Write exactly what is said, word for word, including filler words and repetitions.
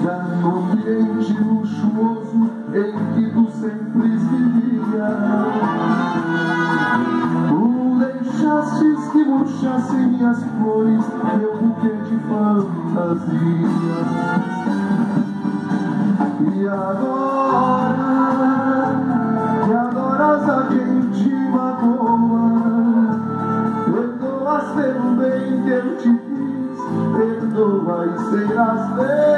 no ambiente luxuoso em que tu sempre vivia. Tu deixastes que murchassem minhas flores, meu buquê de fantasia. E agora, que adoras a quem te magoa, perdoas pelo bem que eu te fiz, perdoa e serás feliz.